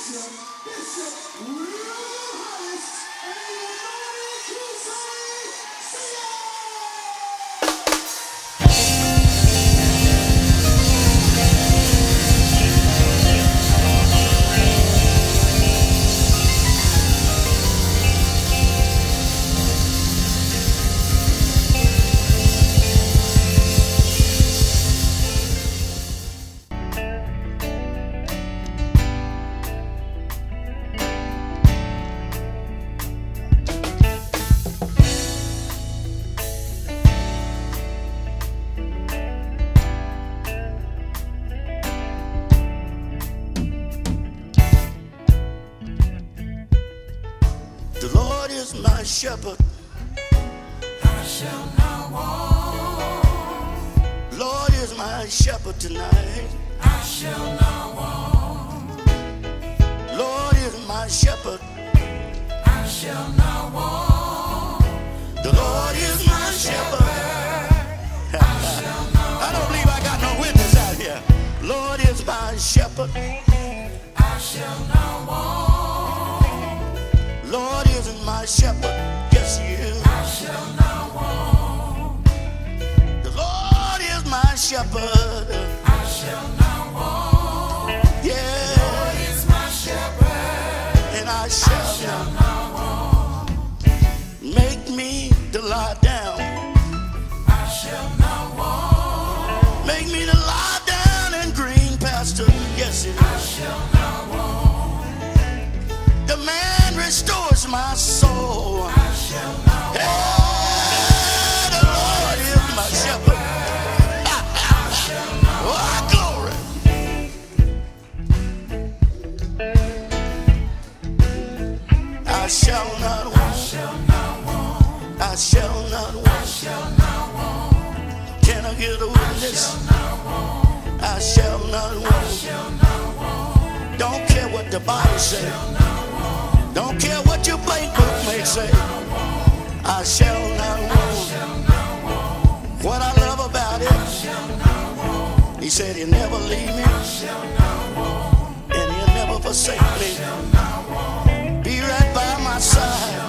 Bishop Hollis and the Anointed Crusade. Sing it! The Lord is my shepherd, I shall not want. Lord is my shepherd tonight. I shall not want. Lord is my shepherd, I shall not want. the Lord is my shepherd. I don't believe I got no witness out here. Lord is my shepherd, I shall not want. Lord is my shepherd, yes he is. I shall not want. The Lord is my shepherd, I shall not want. yeah, Lord is my shepherd, and I I shall shall not not want. make me to lie down, I shall not want. make me to lie down in green pasture, yes it I is. shall not want. The man restores my soul. I shall not Hey, want. the Lord is my shepherd. Oh, glory. I shall not I want. shall not want. I shall not I want. shall not want. Can I get a witness? Not want. I shall not I want. shall not want. Don't care what the Bible says. Don't care what your bank book may say. I shall not want. What I love about it, he said he'll never leave me and he'll never forsake me. Be right by my side.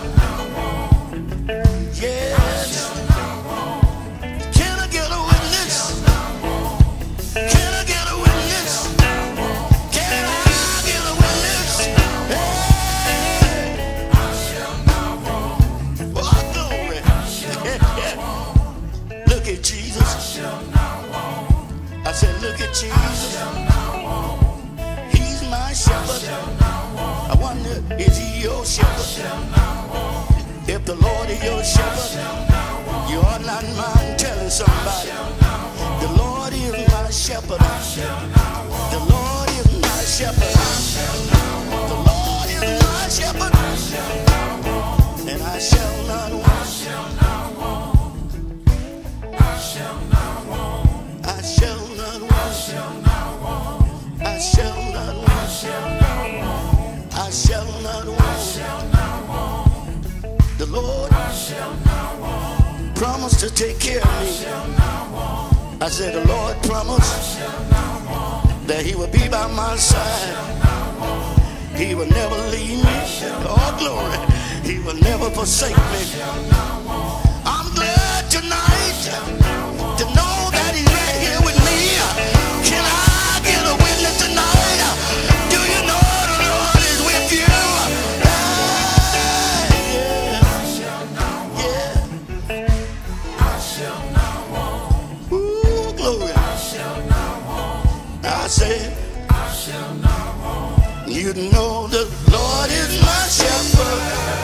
Yes. Can I get a witness? Can I get a witness? Can I get a witness? Hey. Oh, glory. Look at Jesus. I said, look at Jesus. He's my shepherd. I wonder, is he your shepherd? If the Lord is your shepherd, you are not mind telling somebody. The Lord is my shepherd. The Lord is my shepherd. The Lord is my shepherd. And I shall not want. I shall not want. I shall not want. I shall not want. I shall not want. The Lord promised to take care of me. I said the Lord promised that he would be by my side. He will never leave me. Oh, glory. He will never forsake me. I'm glad tonight to know that he's right here with me. Can I get a witness tonight? Do you know the Lord is with you? Yeah. Ooh, glory. I say, you know the Lord is my shepherd.